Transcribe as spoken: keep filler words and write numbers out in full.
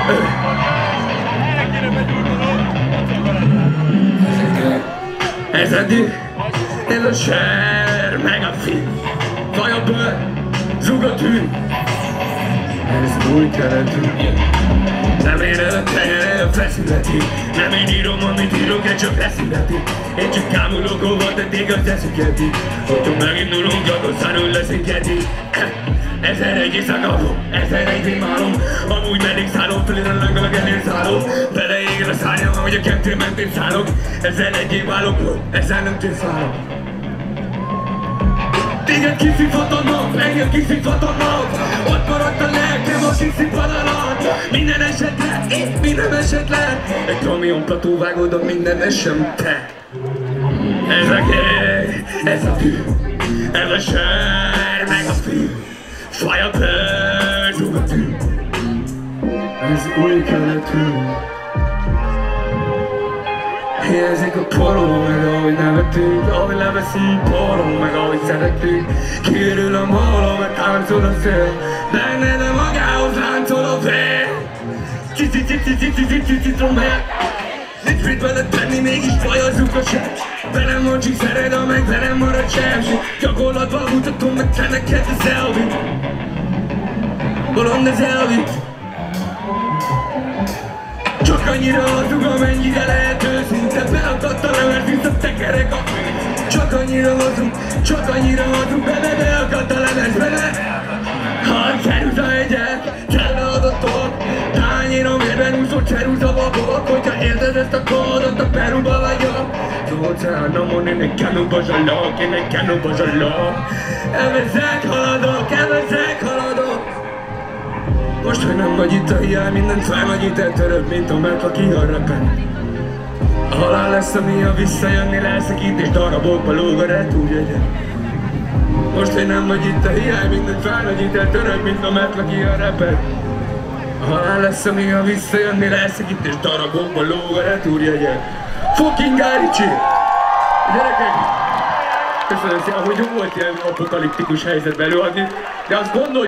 Ez eddig, ez a ser, meg a fi, vaj a bőr, zúg a tű. Ez új keletű. Nem ér el a tenyere a feszületig. Nem én írom, amit írok, én csak leszületik. Én csak kámulok, hova tették a teszüketig. Hogyha megindulunk, akkor szarul leszünk eddig. Ezer egy éjszaka, ezer egy imádom. Amúgy meddig szállom, feliratlangalag elér szállom. Beleégel a szárnyam, ahogy a kettő mentén szállok. Ezer egy év állok, ezzel nem tészválok. Téged kiszívhat a nap, engem kiszívhat a nap. Ott maradt a lelkem a kiszívhat alatt. Minden esetre, itt minden esetre. Egy kamion plató vágod, a minden esem te. Ez a kég, ez a tű, ez a sör, meg a fű. Faj a bőr, zúg a tű. Ez új keletű. Hiányzik a poró, meg ahogy nevetünk, ahogy leveszünk poró, meg ahogy szeretünk. Kiürül a móló, meg táncol a szél, benned a magához láncol a vér. Cici-cici-cici-cici-citromér. Nincs mit vele tenni, mégis bajozzuk a sem. Velem van csak szered, ameg velem marad sem. Gyakorlatban mutatom meg te neked az elvit. Bolond az elvit. Csak annyira hazug, amennyire lehet őszinte. Beakadt a lemez, visszatekerek a fő. Csak annyira hazug, csak annyira hazug. Bele beakadt a lemez, bele. Ha ceruza egyek, kell adatok. Tányérom érben úszó ceruza babok. Hogyha érted ezt a kódot, a Peruba vagyok. Az óceánomon én egy kenóba zsallok, én egy kenóba zsallok. Elvezek, haladok, elvezek, haladok. Most, hogy nem vagy itt a hiány, mindent felnagyít el török, mint a mert, aki a repen. A halál lesz, ami a visszajönni leszekít, és darabokba lóg a retúrjegye. Most, hogy nem vagy itt a hiány, mindent felnagyít el török, mint a mert, aki a repen. A halál lesz, ami a visszajönni leszekít, és darabokba lóg a retúrjegye. Fucking Gáricsi! Gyerekek! Köszönöm szépen, ahogy jó volt ilyen apokaliptikus helyzetben előadni, de azt gondolj